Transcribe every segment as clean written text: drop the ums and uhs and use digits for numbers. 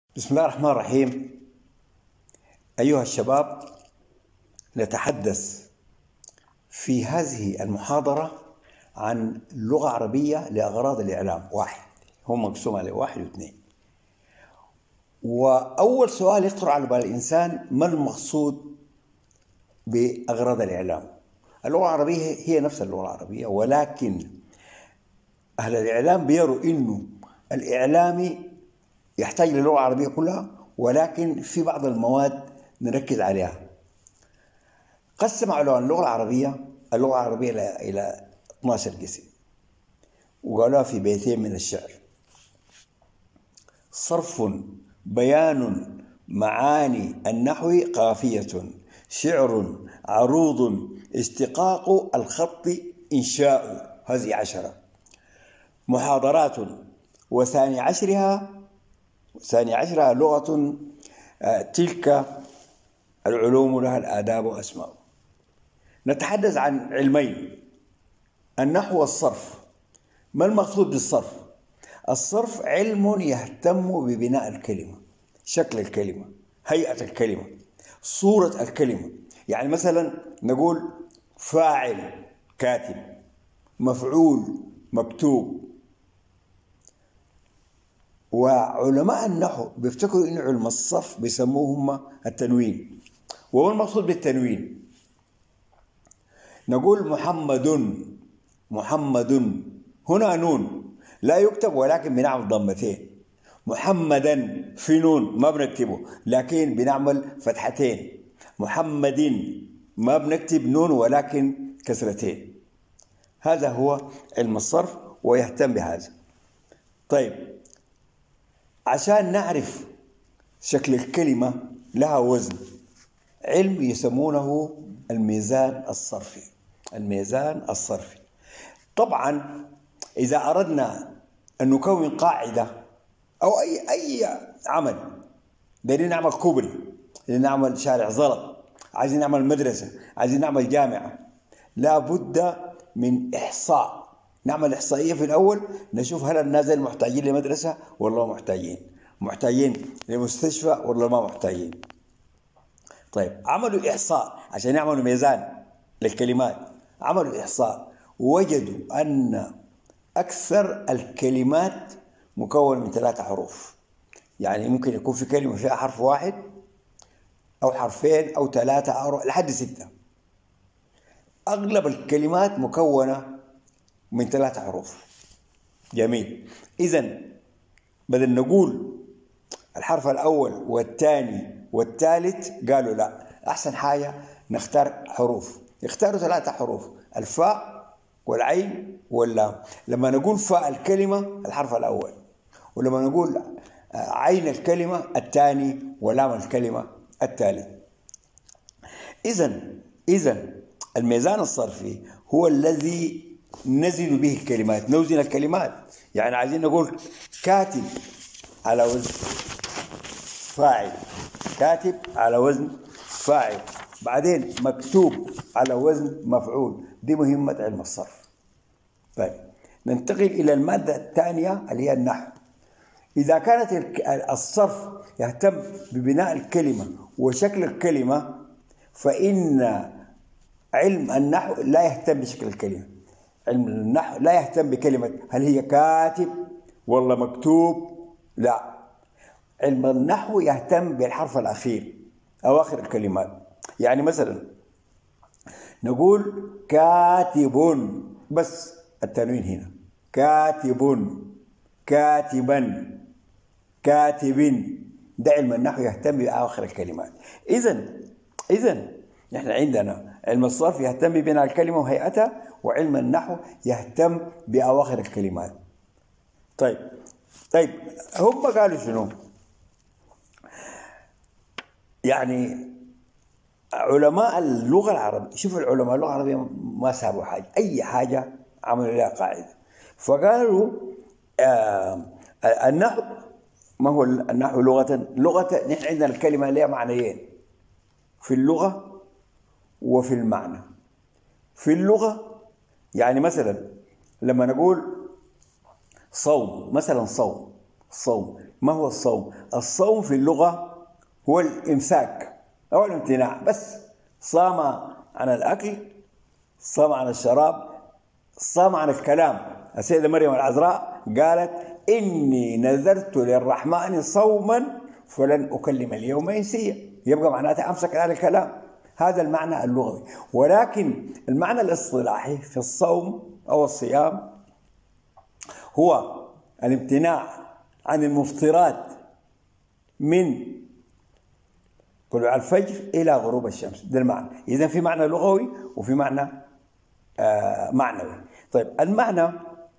بسم الله الرحمن الرحيم. أيها الشباب، نتحدث في هذه المحاضرة عن لغة عربية لأغراض الإعلام. واحد، هو مقسوم على واحد واثنين. وأول سؤال يخطر على بال الإنسان: ما المقصود بأغراض الإعلام؟ اللغة العربية هي نفس اللغة العربية، ولكن أهل الإعلام بيروا إنه الإعلامي يحتاج للغة العربية كلها، ولكن في بعض المواد نركز عليها. قسم علماء اللغة العربية إلى 12 قسم، وقالوها في بيتين من الشعر: صرف، بيان، معاني النحو، قافية، شعر، عروض، اشتقاق الخط، إنشاء. هذه 10. محاضرات، وثاني عشرها لغة، تلك العلوم لها الآداب وأسماء. نتحدث عن علمين: النحو والصرف. ما المقصود بالصرف؟ الصرف علم يهتم ببناء الكلمة، شكل الكلمة، هيئة الكلمة، صورة الكلمة. يعني مثلا نقول فاعل كاتب، مفعول مكتوب. وعلماء النحو بيفتكروا إن علم الصرف بيسموه هم التنوين. وما المقصود بالتنوين؟ نقول محمد، هنا نون لا يكتب ولكن بنعمل ضمتين. محمدا، في نون ما بنكتبه لكن بنعمل فتحتين. محمد ما بنكتب نون ولكن كسرتين. هذا هو علم الصرف ويهتم بهذا. طيب، عشان نعرف شكل الكلمة لها وزن، علم يسمونه الميزان الصرفي. طبعا إذا أردنا أن نكون قاعدة أو أي عمل، بدنا نعمل كوبري، بدنا نعمل شارع زلط، عايزين نعمل مدرسة، عايزين نعمل جامعة، لا بد من إحصاء. نعمل إحصائية في الأول، نشوف هل الناس محتاجين لمدرسة ولا ما محتاجين لمستشفى ولا ما محتاجين. طيب، عملوا إحصاء عشان يعملوا ميزان للكلمات. عملوا إحصاء وجدوا أن أكثر الكلمات مكونة من 3 حروف. يعني ممكن يكون في كلمة فيها حرف واحد أو حرفين أو 3 أو لحد 6. أغلب الكلمات مكونة من 3 حروف. جميل. إذن بدل نقول الحرف الأول والثاني والثالث، قالوا لا، أحسن حاجة نختار حروف. اختاروا 3 حروف: الفاء والعين واللام. لما نقول فاء الكلمة الحرف الأول، ولما نقول عين الكلمة الثاني، ولام الكلمة الثالث. إذن الميزان الصرفي هو الذي نزن به الكلمات. نوزن الكلمات، يعني عايزين نقول كاتب على وزن فاعل، كاتب على وزن فاعل، بعدين مكتوب على وزن مفعول. دي مهمة علم الصرف. طيب، ننتقل إلى المادة الثانية اللي هي النحو. إذا كانت الصرف يهتم ببناء الكلمة وشكل الكلمة، فإن علم النحو لا يهتم بشكل الكلمة. علم النحو لا يهتم بكلمة هل هي كاتب ولا مكتوب، لا. علم النحو يهتم بالحرف الأخير، أواخر الكلمات. يعني مثلا نقول كاتب، بس التنوين هنا، كاتب، كاتبا، كاتب. ده علم النحو يهتم بأواخر الكلمات. إذن نحن عندنا علم الصرف يهتم ببناء الكلمة وهيئتها، وعلم النحو يهتم بأواخر الكلمات. طيب، هم قالوا شنو؟ يعني علماء اللغة العربية، شوفوا العلماء اللغة العربية ما سابوا حاجة، أي حاجة عملوا لها قاعدة. فقالوا النحو، ما هو النحو لغة نحن عندنا الكلمة لها معنيين في اللغة وفي المعنى. في اللغة يعني مثلا لما نقول صوم، مثلا صوم، الصوم. ما هو الصوم؟ الصوم في اللغة هو الإمساك أو الامتناع بس. صام عن الأكل، صام عن الشراب، صام عن الكلام. السيدة مريم العذراء قالت إني نذرت للرحمن صوما فلن أكلم اليوم إنسيا. يبقى معناتها أمسك عن الكلام. هذا المعنى اللغوي. ولكن المعنى الاصطلاحي في الصوم أو الصيام هو الامتناع عن المفطرات من طلوع الفجر إلى غروب الشمس. ده المعنى. إذن في معنى لغوي وفي معنى معنوي. طيب المعنى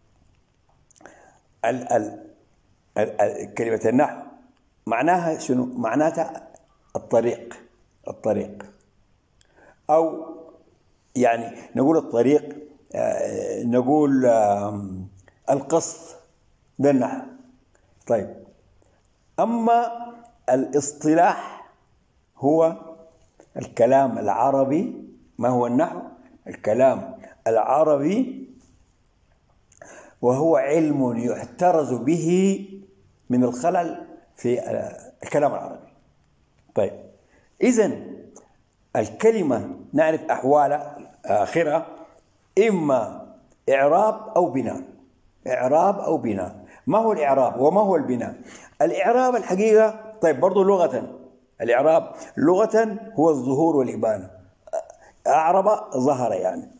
كلمة النحو معناها شنو؟ معناتها الطريق أو يعني نقول الطريق، نقول القصد. ده النحو. طيب أما الاصطلاح هو الكلام العربي. ما هو النحو؟ الكلام العربي، وهو علم يحترز به من الخلل في الكلام العربي. طيب إذن الكلمة نعرف أحوال آخرة، إما إعراب أو بناء. إعراب أو بناء. ما هو الإعراب وما هو البناء؟ الإعراب الحقيقة طيب برضو لغة، الإعراب لغة هو الظهور والإبانة. أعرب ظهر، يعني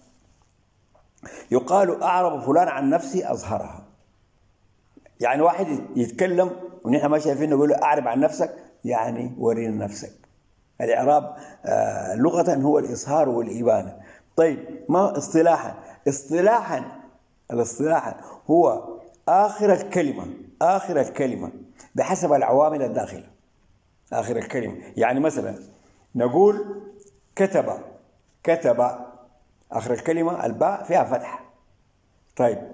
يقال أعرب فلان عن نفسه أظهرها. يعني واحد يتكلم ونحن ما شايفين نقول له أعرب عن نفسك، يعني ورينا نفسك. الإعراب لغة هو الإظهار والإبانة. طيب ما اصطلاحا؟ الاصطلاحا هو آخر الكلمة بحسب العوامل الداخلة. آخر الكلمة يعني مثلا نقول كتب آخر الكلمة الباء فيها فتحة. طيب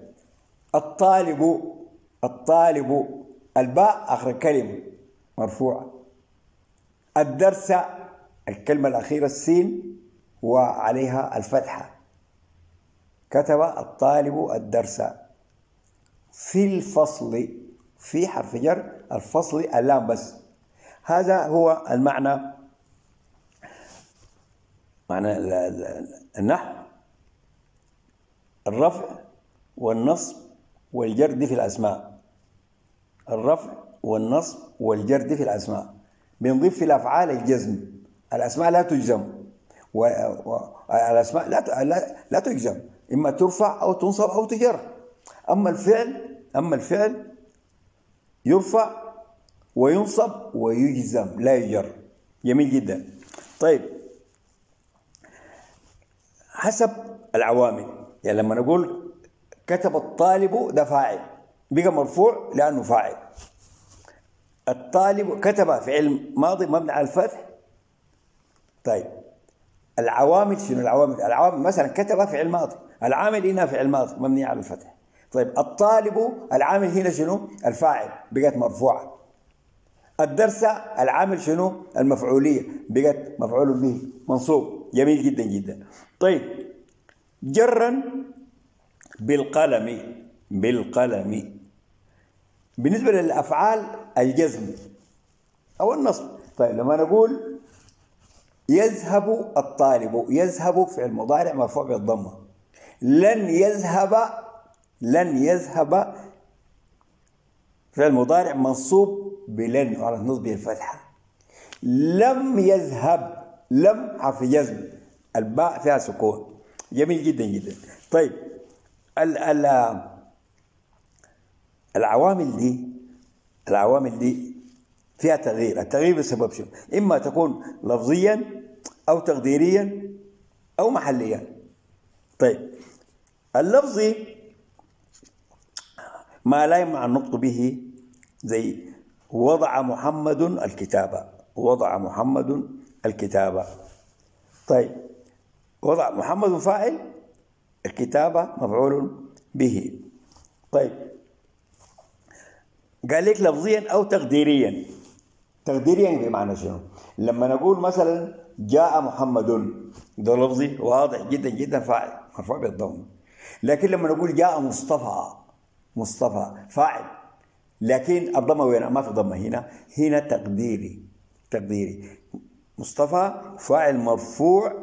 الطالب الباء آخر الكلمة مرفوعة. الدرس الكلمة الأخيرة السين وعليها الفتحة. كتب الطالب الدرس. في الفصل في حرف جر، الفصل اللام بس. هذا هو المعنى، معنى النحو. الرفع والنصب والجر في الأسماء. الرفع والنصب والجر في الأسماء. بنضيف في الأفعال الجزم. الأسماء لا تجزم، والأسماء لا تجزم، إما ترفع أو تنصب أو تجر. أما الفعل يرفع وينصب ويجزم لا يجر. جميل جدا. طيب حسب العوامل، يعني لما نقول كتب الطالب ده فاعل بقى مرفوع لأنه فاعل. الطالب كتب فعل ماضي مبني على الفتح. طيب العوامل شنو؟ العوامل مثلا كتب فعل ماضي، العامل هنا فعل ماضي مبني على الفتح. طيب الطالب العامل هنا شنو؟ الفاعل بقت مرفوعة. الدرس العامل شنو؟ المفعولية بقت مفعول به منصوب. جميل جدا جدا. طيب جرا بالقلم بالنسبة للأفعال الجزم أو النصب. طيب لما نقول يذهب الطالب، يذهب فعل مضارع مرفوع بالضمة. لن يذهب فعل مضارع منصوب بلن وعلى نصبه الفتحة. لم يذهب، لم حرف جزم، الباء فيها سكون. جميل جدا جدا. طيب العوامل دي فيها تغيير. التغيير بسبب شنو؟ إما تكون لفظيا أو تقديريا أو محليا. طيب اللفظي ما لا يمنع النطق به، زي وضع محمد الكتابة. طيب وضع محمد فاعل، الكتابة مفعول به. طيب قال لك لفظيا أو تقديريا. تقديريا بمعنى شنو؟ لما نقول مثلا جاء محمد ده لفظي واضح جدا جدا فاعل مرفوع بالضم. لكن لما نقول جاء مصطفى فاعل لكن الضمه وين؟ ما في ضمه هنا. هنا تقديري مصطفى فاعل مرفوع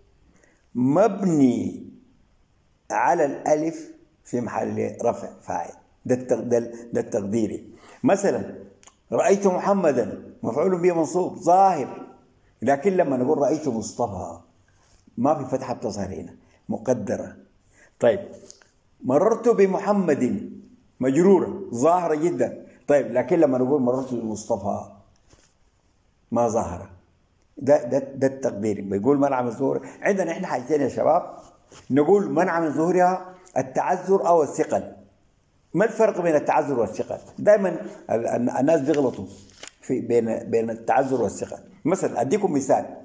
مبني على الالف في محل رفع فاعل. ده التقديري. مثلا رايت محمدا مفعول به منصوب ظاهر، لكن لما نقول رايت مصطفى ما في فتحه بتظهر هنا، مقدره. طيب مررت بمحمد مجروره ظاهره جدا، طيب لكن لما نقول مررت بمصطفى ما ظاهره. ده التقدير. بيقول منع من ظهور. عندنا احنا حاجتين يا شباب نقول منع من ظهورها: التعذر او الثقل. ما الفرق بين التعذر والثقل؟ دائما الناس بيغلطوا في بين التعذر والثقل. مثلا اديكم مثال،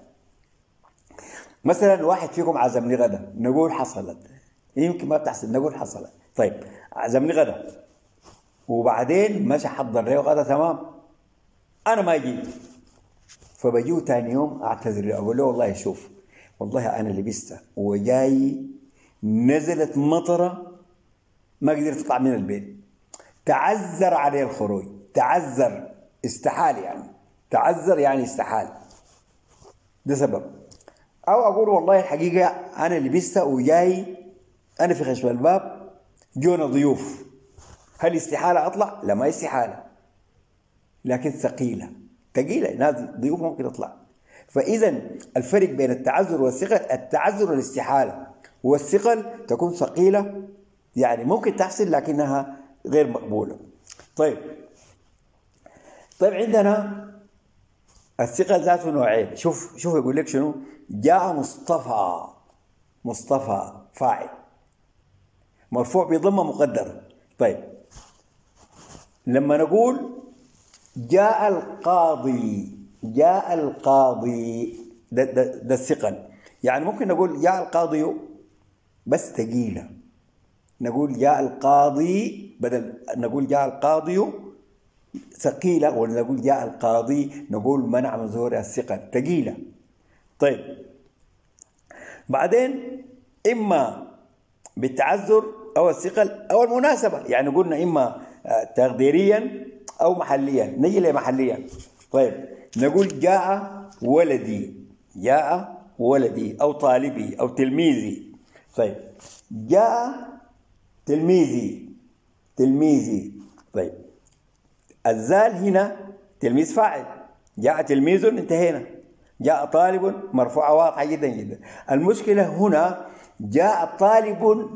مثلا واحد فيكم عزمني غدا، نقول حصلت، يمكن ما بتحصل، نقول حصلت. طيب عزمني غدا وبعدين مشى حضر لي غدا تمام، انا ما جيت، فبجيه ثاني يوم اعتذر له، اقول له والله شوف والله انا لبست وجاي نزلت مطره ما قدرت اطلع من البيت، تعذر عليه الخروج. تعذر استحال، يعني تعذر يعني استحال، ده سبب. او اقول والله الحقيقه انا لبست وجاي انا في خشب الباب جونا ضيوف، هل استحاله اطلع؟ لا ما استحاله، لكن ثقيله ناس ضيوف ممكن تطلع. فاذا الفرق بين التعذر والثقل: التعذر الاستحاله، والثقل تكون ثقيله يعني ممكن تحصل لكنها غير مقبوله. طيب عندنا الثقل ذاته نوعين. شوف يقول لك شنو: جاء مصطفى فاعل مرفوع بضمه مقدره. طيب لما نقول جاء القاضي ده الثقل. يعني ممكن نقول جاء القاضي بس ثقيله، نقول جاء القاضي بدل نقول جاء القاضي ثقيله، ولا نقول جاء القاضي نقول منع من ظهور الثقل ثقيله. طيب بعدين اما بالتعذر او الثقل او المناسبه، يعني قلنا اما تقديريا او محليا. نجي لمحليا. طيب نقول جاء ولدي او طالبي او تلميذي. طيب جاء تلميذي. طيب الزال هنا تلميذ فاعل، جاء تلميذ انتهينا، جاء طالب مرفوعة واضحة جدا. المشكلة هنا جاء طالب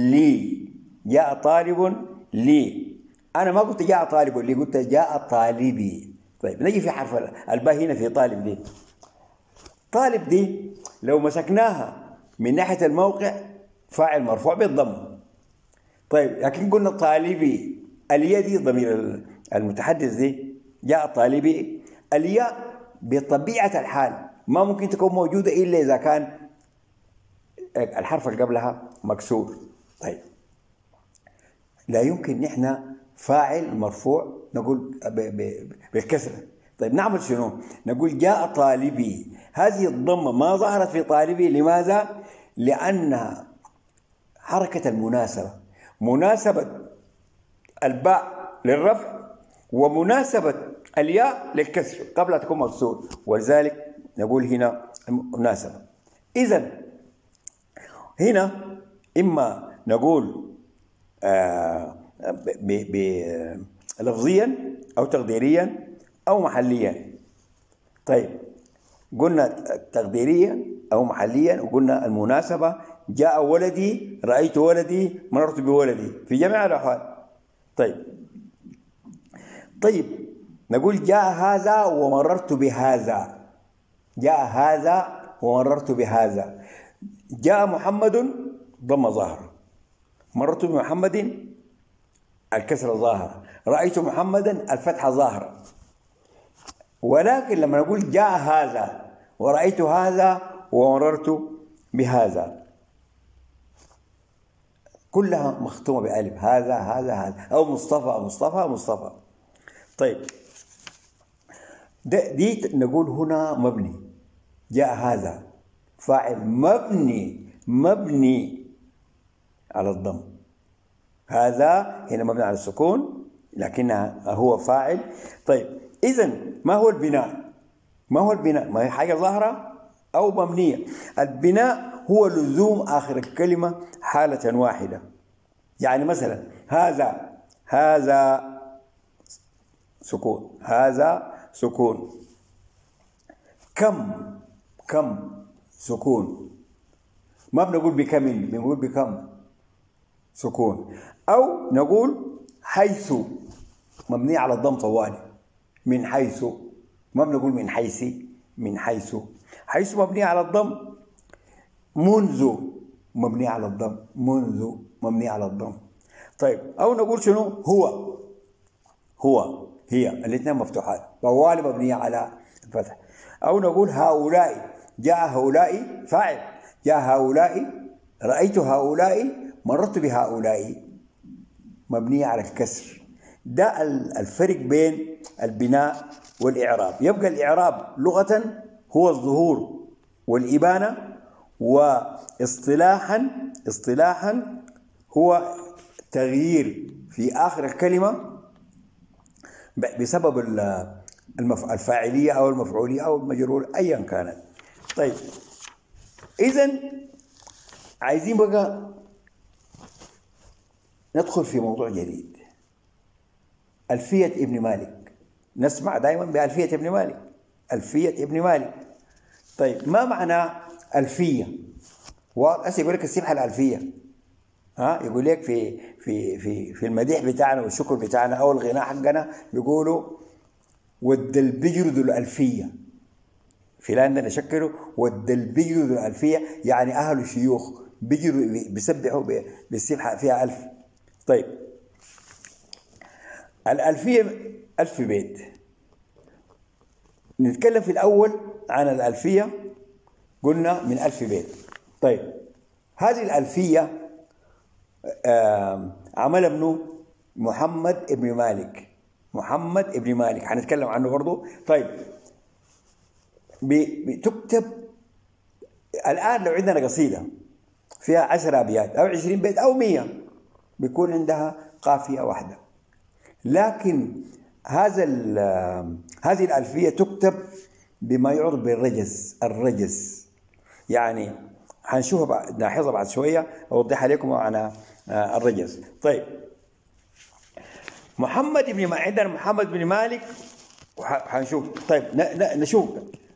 لي، أنا ما قلت جاء طالب لي، قلت جاء طالبي. طيب نجي في حرف الباء هنا في طالب دي لو مسكناها من ناحية الموقع فاعل مرفوع بالضم. طيب لكن قلنا طالبي، الياء دي ضمير المتحدث دي، جاء طالبي. الياء بطبيعة الحال ما ممكن تكون موجودة إلا إذا كان الحرف اللي قبلها مكسور. طيب لا يمكن نحن فاعل مرفوع نقول بالكسرة. طيب نعمل شنو؟ نقول جاء طالبي. هذه الضمة ما ظهرت في طالبي، لماذا؟ لأنها حركة المناسبة، مناسبة الباء للرفع ومناسبة الياء للكسر قبل تكون مكسور، ولذلك نقول هنا مناسبة. إذن هنا إما نقول لفظيا أو تقديريا أو محليا. طيب قلنا تقديريا أو محليا، وقلنا المناسبة جاء ولدي، رأيت ولدي، مررت بولدي، في جميع الأحوال. طيب نقول جاء هذا ومررت بهذا، جاء محمد ضم ظاهر، مررت بمحمد الكسر ظاهر، رأيت محمدا الفتحة ظاهرة. ولكن لما نقول جاء هذا ورأيت هذا ومررت بهذا كلها مختومة بألف، هذا أو مصطفى. طيب دي نقول هنا مبني، جاء هذا فاعل مبني على الضم، هذا هنا مبني على السكون لكنها هو فاعل. طيب إذا ما هو البناء؟ ما هو البناء؟ ما هي حاجة ظاهرة أو مبنية. البناء هو لزوم آخر الكلمة حالة واحدة. يعني مثلا هذا سكون، هذا سكون. كم سكون. ما بنقول بكم، بنقول بكم سكون. أو نقول حيث مبني على الضم طوالي، من حيث. ما بنقول من حيث، من حيث. حيث مبني على الضم. منذ مبني على الضم، منذ مبني على الضم. طيب أو نقول شنو؟ هو هي، الاثنين مفتوحات، طوالي مبنية على الفتح. أو نقول هؤلاء، جاء هؤلاء فاعل، جاء هؤلاء، رأيت هؤلاء، مررت بهؤلاء، مبنية على الكسر. ده الفرق بين البناء والإعراب. يبقى الإعراب لغة هو الظهور والإبانة، واصطلاحا هو تغيير في آخر الكلمة بسبب الفاعلية أو المفعولية أو المجرور أيا كانت. طيب إذن عايزين بقى ندخل في موضوع جديد. ألفية ابن مالك. نسمع دائما بألفية ابن مالك، ألفية ابن مالك. طيب ما معنى ألفية؟ هسه يقول لك السبحة الألفية، يقول لك في المديح بتاعنا والشكر بتاعنا أو الغناء حقنا بيقولوا ود البجر ذو الألفية. فلان ده نشكره ود البجر ذو الألفية، يعني أهل الشيوخ بيجروا بيسبحوا بالسبحة فيها 1000. طيب الألفية 1000 بيت. نتكلم في الأول عن الألفية، قلنا من 1000 بيت. طيب هذه الألفية عمل ابنه محمد ابن مالك. محمد ابن مالك هنتكلم عنه برضو. طيب بتكتب الآن لو عندنا قصيدة فيها 10 أبيات أو 20 بيت أو 100 بيكون عندها قافية واحدة. لكن هذه الألفية تكتب بما يعرف بالرجز. الرجز يعني هنشوفها نلاحظها بعد شوية، أوضحها لكم معنى الرجز. طيب محمد بن مالك، عندنا محمد بن مالك هنشوف. طيب نشوف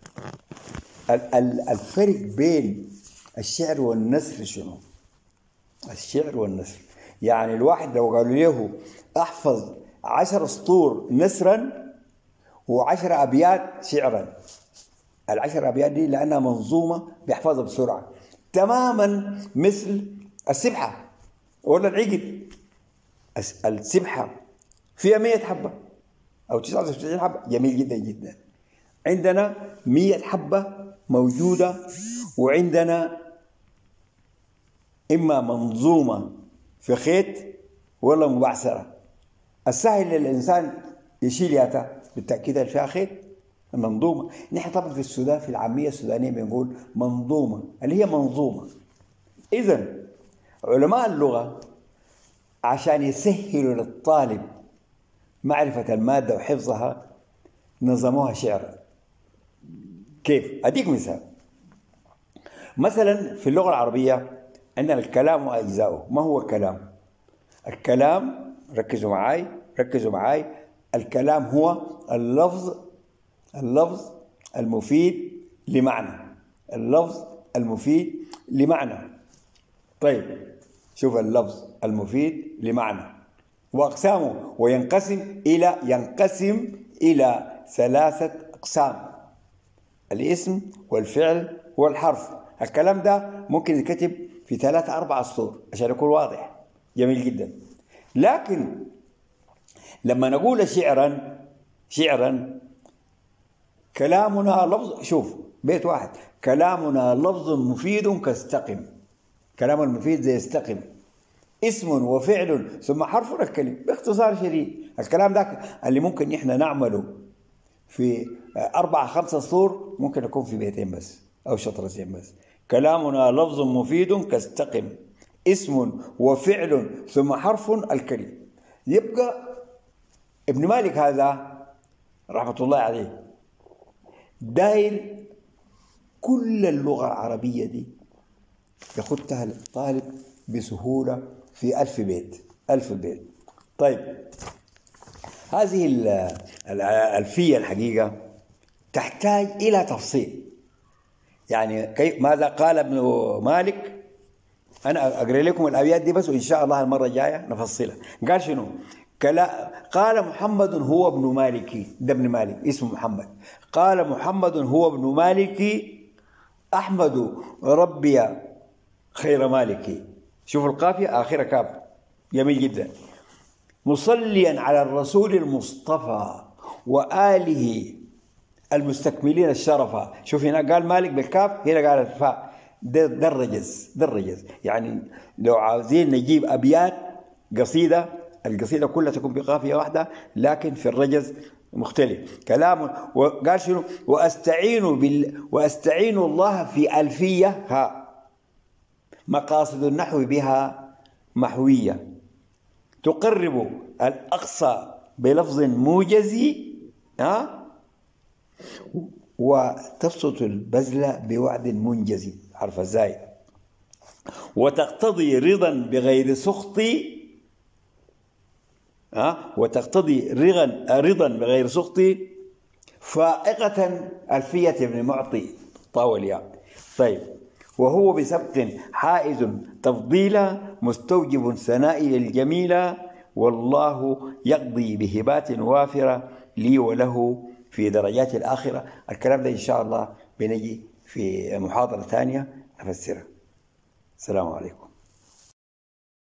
الفرق بين الشعر والنثر شنو؟ الشعر والنثر يعني الواحد لو قالوا له احفظ 10 سطور نثرا و10 أبيات شعرا، ال10 أبيات دي لأنها منظومة بيحفظها بسرعة تماما مثل السبحة ولا العقد. السبحة فيها 100 حبة أو 99 حبة، جميل جدا جدا. عندنا 100 حبة موجودة، وعندنا إما منظومة في خيط ولا مبعثرة. السهل للإنسان يشيل ياتا بالتأكيد فيها خيط منظومة. نحن طبعا في السودان في العامية السودانية بنقول منظومة اللي هي منظومة. إذن علماء اللغة عشان يسهلوا للطالب معرفة المادة وحفظها نظموها شعرا. كيف؟ أديك مثال. مثلا في اللغة العربية عندنا الكلام وأجزاؤه. ما هو الكلام؟ الكلام ركزوا معاي الكلام هو اللفظ المفيد لمعنى. اللفظ المفيد لمعنى. طيب شوف اللفظ المفيد لمعنى وأقسامه، وينقسم إلى 3 أقسام: الاسم والفعل والحرف. الكلام ده ممكن يتكتب في 3-4 سطور عشان يكون واضح. جميل جدا. لكن لما نقول شعرا كلامنا لفظ. شوف بيت واحد: كلامنا لفظ مفيد كاستقم. كلام المفيد زي استقم، اسم وفعل ثم حرف الكلمة. باختصار شديد الكلام ده اللي ممكن احنا نعمله في 4-5 سطور ممكن يكون في بيتين بس أو شطرتين بس. كلامنا لفظ مفيد كاستقم، اسم وفعل ثم حرف الكلمة. يبقى ابن مالك هذا رحمة الله عليه داير كل اللغة العربية دي ياخدها الطالب بسهولة في 1000 بيت. 1000 بيت. طيب هذه الألفية الحقيقة تحتاج إلى تفصيل. يعني كيف ماذا قال ابن مالك؟ أنا أقرأ لكم الأبيات دي بس، وإن شاء الله المرة الجاية نفصلها. قال شنو؟ قال محمد هو ابن مالك، ده ابن مالك اسمه محمد. قال محمد هو ابن مالك أحمد ربي خير مالك. شوفوا القافية آخرها كاف، جميل جدا. مصليا على الرسول المصطفى وآله المستكملين الشرفة. شوف هنا قال مالك بالكاف، هنا قال الفاء. ده الرجز، ده الرجز. يعني لو عاوزين نجيب أبيات قصيدة، القصيدة كلها تكون بقافية واحدة، لكن في الرجز مختلف كلام. وقال شنو؟ وأستعين الله في ألفية ها مقاصد النحو بها محوية تقرب الأقصى بلفظ موجز وتبسط البذل بوعد منجز، حرف الزاي، وتقتضي رضا بغير سخط وتقتضي رضا بغير سخط فائقة ألفية ابن معطي طاوليا. طيب وهو بسبق حائز تفضيلا مستوجب ثنائي الجميلة، والله يقضي بهبات وافرة لي وله في درجات الآخرة. الكلام ده إن شاء الله بنجي في محاضرة ثانية نفسرها. السلام عليكم.